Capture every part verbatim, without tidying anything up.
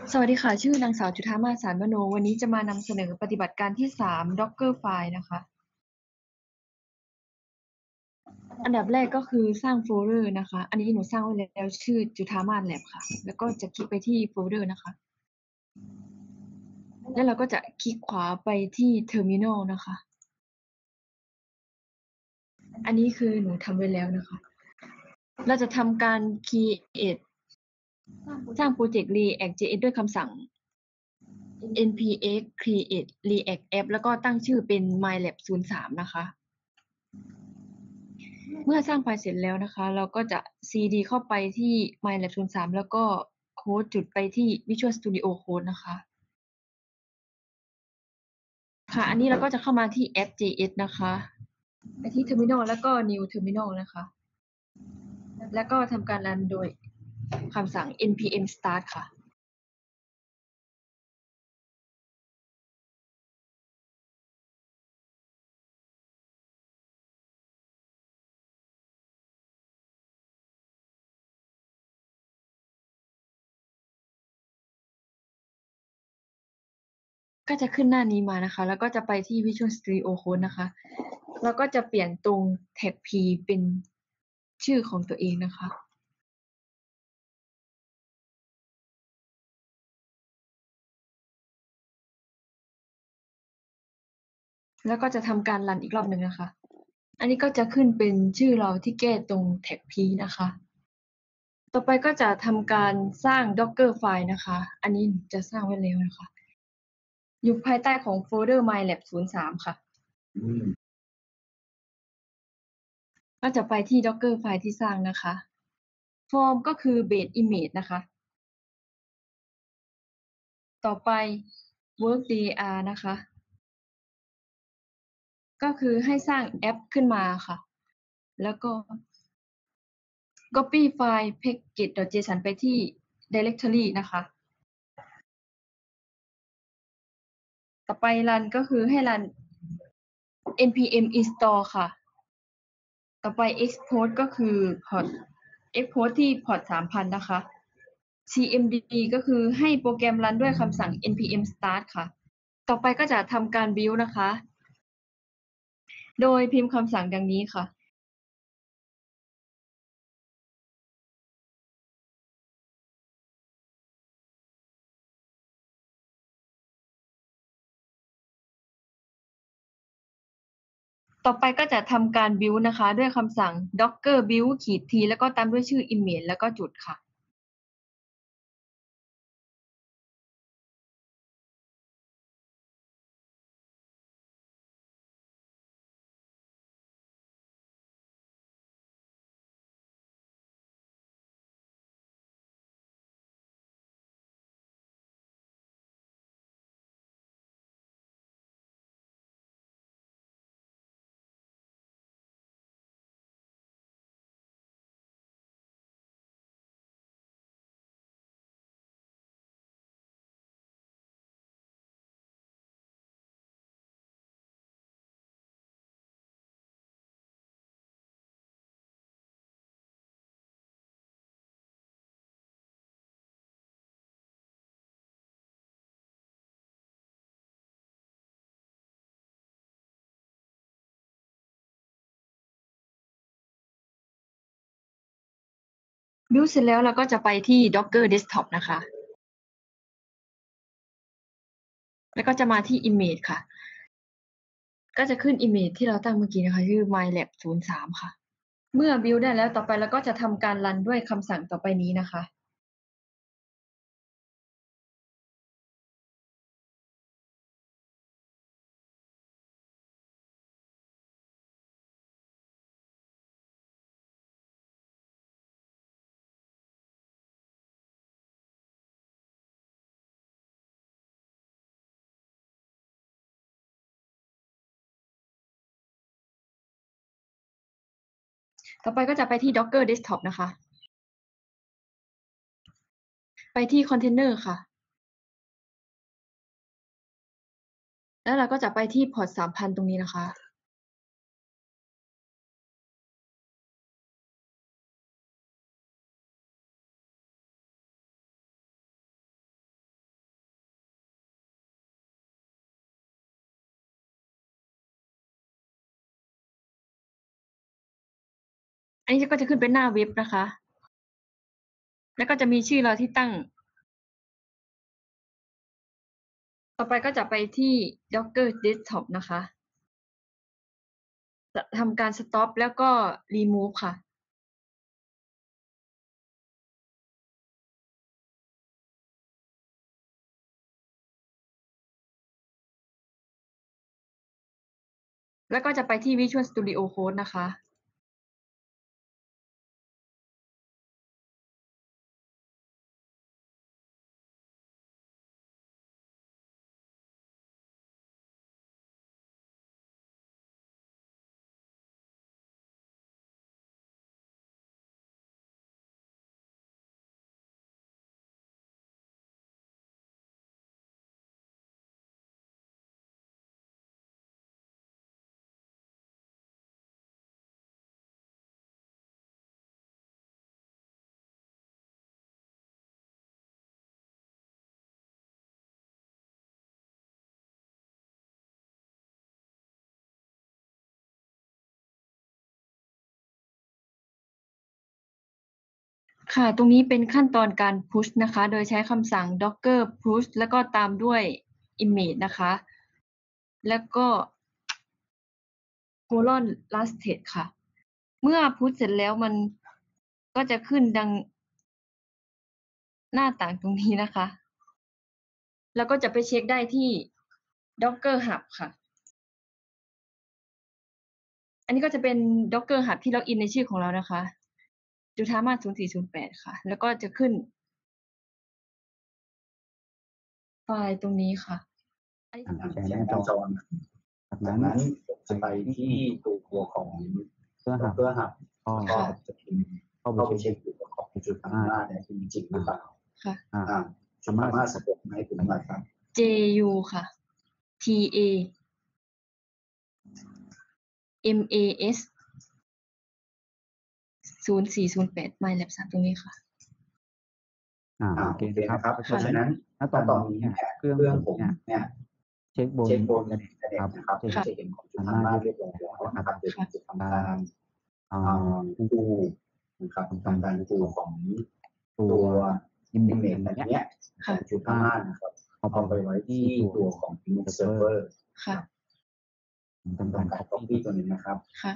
สวัสดีค่ะ ชื่อนางสาวจุฑามาส สารมโน วันนี้จะมานำเสนอปฏิบัติการที่ สาม Dockerfile นะคะ อันดับแรกก็คือสร้างโฟลเดอร์นะคะ อันนี้หนูสร้างไว้แล้วชื่อจุฑามาส Lab ค่ะ แล้วก็จะคลิกไปที่โฟลเดอร์นะคะ แล้วเราก็จะคลิกขวาไปที่ Terminal นะคะ อันนี้คือหนูทำไว้แล้วนะคะ เราจะทำการ create สร้างโปรเจกต์ React.js ด้วยคำสั่ง npx create react app แล้วก็ตั้งชื่อเป็น mylab ศูนย์ สาม นะคะ เมื่อสร้างไฟล์เสร็จแล้วนะคะ เราก็จะ cd เข้าไปที่ mylab ศูนย์ สาม แล้วก็โค้ดจุดไปที่ Visual Studio Code นะคะ ค่ะ อันนี้เราก็จะเข้ามาที่ app.js นะคะ ไปที่ Terminal แล้วก็ New Terminal นะคะ แล้วก็ทำการรันโดยคำสั่ง npm start ค่ะ ก็จะขึ้นหน้านี้มานะคะ แล้วก็จะไปที่ Visual Studio Code นะคะ แล้วก็จะเปลี่ยนตรงแท็ก P เป็นชื่อของตัวเองนะคะ แล้วก็จะทำการรันอีกรอบหนึ่งนะคะ อันนี้ก็จะขึ้นเป็นชื่อเราที่แก้ตรงแท็ก P นะคะ ต่อไปก็จะทำการสร้าง Dockerfile นะคะ อันนี้จะสร้างไว้แล้วนะคะ อยู่ภายใต้ของโฟลเดอร์ mylab ศูนย์ สาม ค่ะ ก็จะไปที่ Dockerfile ที่สร้างนะคะ Form ก็คือ base image นะคะ ต่อไป workdir นะคะ ก็คือให้สร้างแอปขึ้นมาค่ะ แล้วก็ copy ไฟล์ package.json ไปที่ directory นะคะ ต่อไปรันก็คือให้รัน npm install ค่ะ ต่อไป export ก็คือ port export ที่ port สามพัน นะคะ cmd ก็คือให้โปรแกรมรันด้วยคำสั่ง npm start ค่ะ ต่อไปก็จะทำการ build นะคะ โดยพิมพ์คำสั่งดังนี้ค่ะ ต่อไปก็จะทำการ build นะคะ ด้วยคำสั่ง docker build ขีด t แล้วก็ตามด้วยชื่อ image แล้วก็จุดค่ะ build เสร็จแล้วเราก็จะไปที่ docker desktop นะคะ แล้วก็จะมาที่ image ค่ะ ก็จะขึ้น image ที่เราตั้งเมื่อกี้นะคะ ชื่อ mylab ศูนย์ สาม ค่ะ เมื่อ build ได้แล้วต่อไปเราก็จะทำการรันด้วยคำสั่งต่อไปนี้นะคะต่อไปก็จะไปที่ docker desktop นะคะ ไปที่ container ค่ะ แล้วเราก็จะไปที่ port สามพัน ตรงนี้นะคะอันนี้ก็จะขึ้นเป็นหน้าเว็บนะคะ แล้วก็จะมีชื่อเราที่ตั้ง ต่อไปก็จะไปที่ Docker Desktop นะคะ จะทำการ stop แล้วก็ remove ค่ะ แล้วก็จะไปที่ Visual Studio Code นะคะ ค่ะ ตรงนี้เป็นขั้นตอนการ push นะคะ โดยใช้คำสั่ง docker push แล้วก็ตามด้วย image นะคะ แล้วก็ colon lasted ค่ะ เมื่อ push เสร็จแล้วมันก็จะขึ้นดังหน้าต่างตรงนี้นะคะ แล้วก็จะไปเช็คได้ที่ Docker Hub ค่ะ อันนี้ก็จะเป็น Docker Hub ที่ล็อกอินในชื่อของเรานะคะ จุฑามาส ศูนย์ สี่ ศูนย์ แปด ค่ะ แล้วก็จะขึ้นไฟล์ตรงนี้ค่ะ อันนี้แชร์หน้าจอจากนั้นจะไปที่ตัวของเพื่อหาเพื่อหาก็จะพิมพ์เข้าไปเช็คตัวของจุดทำหน้าเนี่ยจริงจริงหรือเปล่าค่ะอ่าสามารถสะกดให้ผมหน่อยครับเจ ยู ค่ะ ที เอ เอ็ม เอ เอส ศูนย์ สี่ ศูนย์ แปด MyLab สามตรงนี้ค่ะอ่าโอเคนะครับ เพราะฉะนั้นถ้าตอนนี้เนี่ยเครื่องผมเนี่ยเช็คบนอินเทอร์เน็ตนะครับจะเห็นของจุดทำหน้าเรียบร้อยแล้วนะครับเดี๋ยวจะทำการอ่าดูนะครับทำการดูของตัวอิมเมจอันเนี้ยของจุดทำหน้านะครับเอาไปไว้ที่ตัวของ Linux Server ค่ะทำการ copy ตัวนี้นะครับค่ะ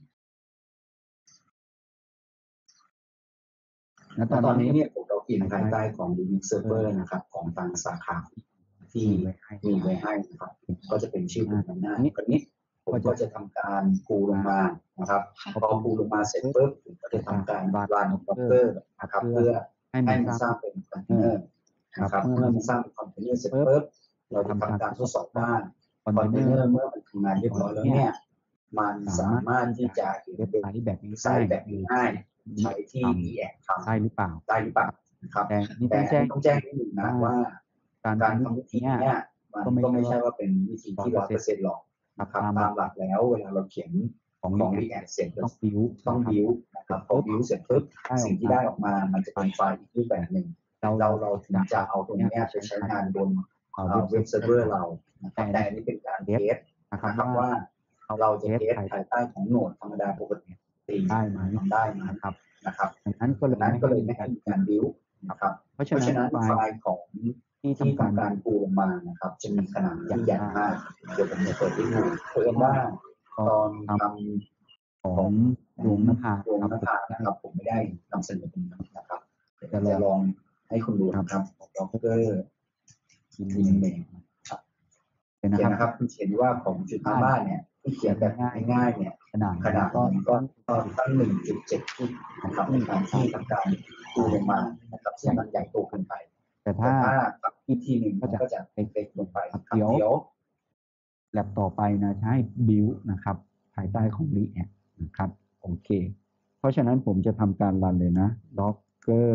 แล้วตอนนี้เนี่ยผมเราอินภายใต้ของ Linux Server นะครับของทางสาขาที่มีไว้ให้นะครับก็จะเป็นชื่อผมหน้าคนนี้ผมก็จะทำการปูลงมานะครับพอปูลงมาเสร็จปุ๊บผมก็จะทำการรัน Docker นะครับเพื่อให้มันสร้างเป็นคอนเทนเนอร์นะครับเมื่อมันสร้างเป็นคอนเทนเนอร์เสร็จปุ๊บเราจะทำการทดสอบว่าคอนเทนเนอร์เมื่อมันทำงานเรียบร้อยแล้วเนี่ยมันสามารถที่จะเห็นเป็นแบบนี้ได้แบบง่ายใช้ที่ อี เอ็กซ์ ทำได้หรือเปล่าได้หรือเปล่านะครับแต่นี่แต่ต้องแจ้งต้องแจ้งนิดนึงนะว่าการการทำทำวิวิธีธีเนี้ยเนี้ยมันก็ไม่ใช่ว่าเป็นวิธีที่ร้อยเปอร์เซ็นต์หรอกนะครับตามหลักแล้วเวลาเราเขียนของของ React เสร็จต้องบิวต้องบิวนะครับพอบิวเสร็จปุ๊บสิ่งที่ได้ออกมามันจะเป็นไฟล์อีกรูปแบบหนึ่งเราเราถึงจะเอาตรงนี้ไปใช้งานบนเว็บเซิร์ฟเวอร์เรานะครับแต่อันนี้เป็นการเทสนะครับว่าเราจะเทสภายใต้ของโหนดธรรมดาปกติได้ไหมได้ไหมครับนะครับดังนั้นก็เลยนั้นก็เลยไม่ให้มีการบิวนะครับเพราะฉะนั้นไฟล์ของที่ทำการปูลงมานะครับจะมีขนาดที่ใหญ่มากเดี๋ยวผมจะเปิดให้ดูเพิ่มว่าตอนทำของดวงนภาดวงนภานะครับผมไม่ได้นำเสนอตรงนั้นนะครับจะลองให้คุณดูนะครับด็อกเกอร์อินเมจครับเห็นนะครับคุณเห็นว่าของจุดบ้านเนี่ยที่เขียนแบบง่ายๆเนี่ยขนาดขนาดก็ก็ตั้ง หนึ่งจุดเจ็ด กิกนะครับในการที่ทำการปูลงมานะครับซึ่งมันใหญ่โตเกินไปแต่ถ้าอีกทีหนึ่งก็จะเล็กๆลงไปครับเดี๋ยวแลบต่อไปนะใช้บิวนะครับภายใต้ของ React นะครับโอเคเพราะฉะนั้นผมจะทำการรันเลยนะ docker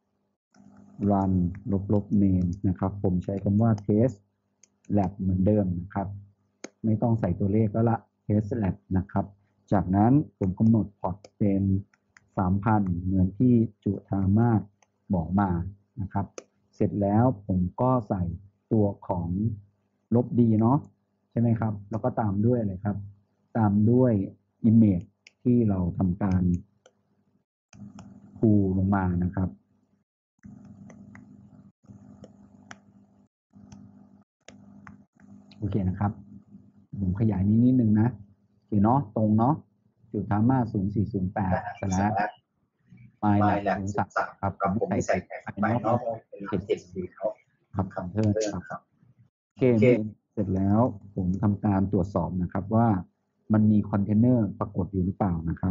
run ลบลบ name นะครับผมใช้คำว่า test lab เหมือนเดิมนะครับไม่ต้องใส่ตัวเลขแล้วละ test lab นะครับจากนั้นผมกำหนดพอร์ตเป็น สามพัน เหมือนที่จุธามาสบอกมานะครับเสร็จแล้วผมก็ใส่ตัวของลบดีเนาะใช่ไหมครับแล้วก็ตามด้วยอะไรครับตามด้วย image ที่เราทำการพูลงมานะครับโอเคนะครับผมขยายนี้นิดนึงนะโอเคเนาะตรงเนาะจุดทามาศูนย์สี่ศูนย์แปดสแลชไมล์แลบศูนย์สามครับผมใส่ใส่ภายนอกเป็นเจ็ดสีเขาครับคำเพิ่มครับโอเคเสร็จแล้วผมทำการตรวจสอบนะครับว่ามันมีคอนเทนเนอร์ปรากฏอยู่หรือเปล่านะครับ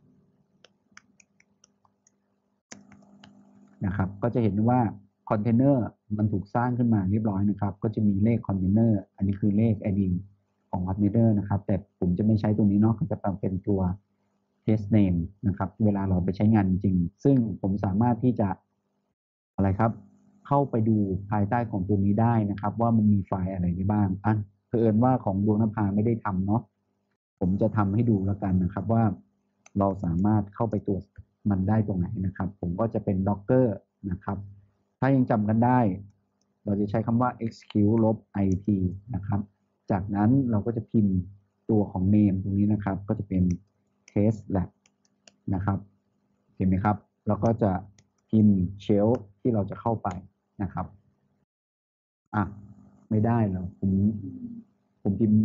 นะครับก็จะเห็นว่าคอนเทนเนอร์มันถูกสร้างขึ้นมาเรียบร้อยนะครับก็จะมีเลขคอนเทนเนอร์อันนี้คือเลข ไอ ดี ของคอนเทนเนอร์นะครับแต่ผมจะไม่ใช้ตรงนี้เนาะก็จะเป็นตัว test name นะครับเวลาเราไปใช้งานจริงซึ่งผมสามารถที่จะอะไรครับเข้าไปดูภายใต้ของตัวนี้ได้นะครับว่ามันมีไฟล์อะไรบ้างอ่ะเผอิญว่าของดวงนภาไม่ได้ทำเนาะผมจะทำให้ดูแล้วกันนะครับว่าเราสามารถเข้าไปตรวจมันได้ตรงไหนนะครับผมก็จะเป็น docker นะครับถ้ายังจำกันได้เราจะใช้คำว่า execute ลบ it นะครับจากนั้นเราก็จะพิมพ์ตัวของ name ตรงนี้นะครับก็จะเป็น test lab นะครับเห็นไหมครับเราก็จะพิมพ์ shell ที่เราจะเข้าไปนะครับอ่ะไม่ได้เหรอผมผมพิมพ์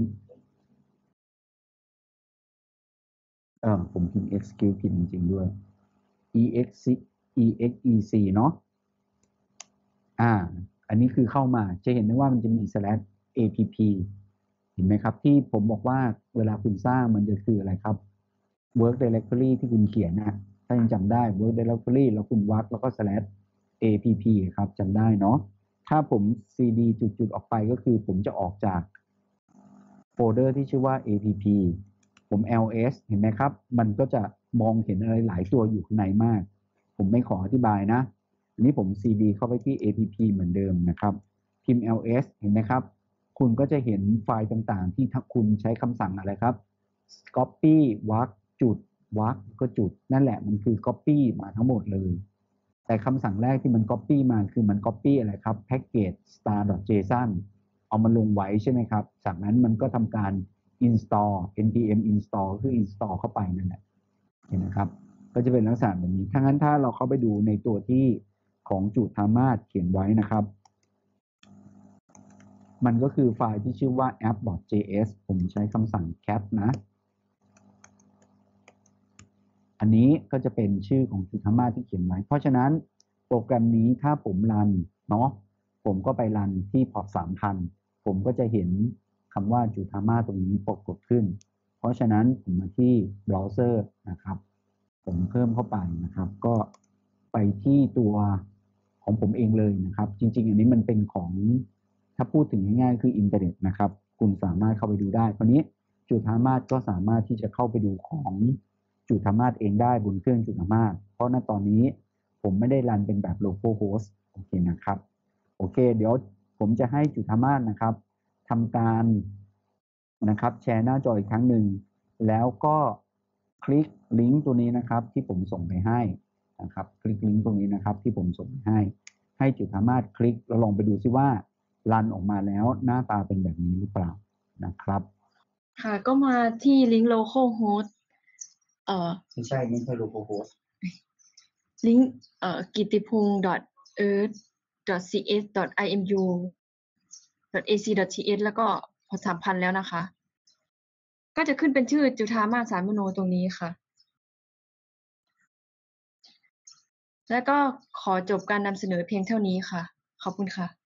เออผมพิมพ์ execute ผิดจริงๆด้วย exec exec เนาะอ่าอันนี้คือเข้ามาจะเห็นได้ว่ามันจะมี slash app เห็นไหมครับที่ผมบอกว่าเวลาคุณสร้างมันจะคืออะไรครับ work directory ที่คุณเขียนนะถ้ายังจำได้ work directory แล้วคุณวักแล้วก็ slash app ครับจำได้เนาะถ้าผม cd จุดๆออกไปก็คือผมจะออกจากโฟลเดอร์ที่ชื่อว่า app ผม ls เห็นไหมครับมันก็จะมองเห็นอะไรหลายตัวอยู่ข้างในมากผมไม่ขออธิบายนะอันนี้ผม cd เข้าไปที่ app เหมือนเดิมนะครับพิมพ์ ls เห็นไหมครับคุณก็จะเห็นไฟล์ต่างๆที่คุณใช้คำสั่งอะไรครับ copy วักจุดวักก็จุดนั่นแหละมันคือ copy มาทั้งหมดเลยแต่คำสั่งแรกที่มัน copy มาคือมัน copy อะไรครับ package star.json เอามาลงไว้ใช่ไหมครับจากนั้นมันก็ทำการ install npm install คือ install เข้าไปนั่นแหละเห็นนะครับก็จะเป็นลักษณะแบบนี้ถ้างั้นถ้าเราเข้าไปดูในตัวที่ของจุธามาศเขียนไว้นะครับมันก็คือไฟล์ที่ชื่อว่า app.js ผมใช้คำสั่ง cat นะอันนี้ก็จะเป็นชื่อของจุธามาศที่เขียนไว้เพราะฉะนั้นโปรแกรมนี้ถ้าผมรันเนาะผมก็ไปรันที่พอร์ต สามพัน ผมก็จะเห็นคำว่าจุธามาศตรงนี้ปรากฏขึ้นเพราะฉะนั้นผมมาที่เบราว์เซอร์นะครับผมเพิ่มเข้าไปนะครับก็ไปที่ตัวของผมเองเลยนะครับจริงๆอันนี้มันเป็นของถ้าพูดถึงง่ายๆคืออินเทอร์เน็ตนะครับคุณสามารถเข้าไปดูได้คราวนี้จุธามาศก็สามารถที่จะเข้าไปดูของจุธามาศเองได้บนเครื่องจุธามาศเพราะณตอนนี้ผมไม่ได้รันเป็นแบบ local host โอเคนะครับโอเคเดี๋ยวผมจะให้จุธามาศนะครับทำการนะครับแชร์หน้าจออีกครั้งหนึ่งแล้วก็คลิกลิงก์ตัวนี้นะครับที่ผมส่งไปให้นะครับคลิกลิงก์ตรงนี้นะครับที่ผมส่งไปให้ให้จุธามาศคลิกแล้วลองไปดูซิว่ารันออกมาแล้วหน้าตาเป็นแบบนี้หรือเปล่านะครับค่ะก็มาที่ลิงก์ localhost เอ่อไม่ใช่ไม่ใช่ local host ลิงก์เอ่อกิตติพงศ์ earth ch imu ac th แล้วก็พอสามพันแล้วนะคะก็จะขึ้นเป็นชื่อจุธามาศสารมโนตรงนี้ค่ะแล้วก็ขอจบการนำเสนอเพียงเท่านี้ค่ะขอบคุณค่ะ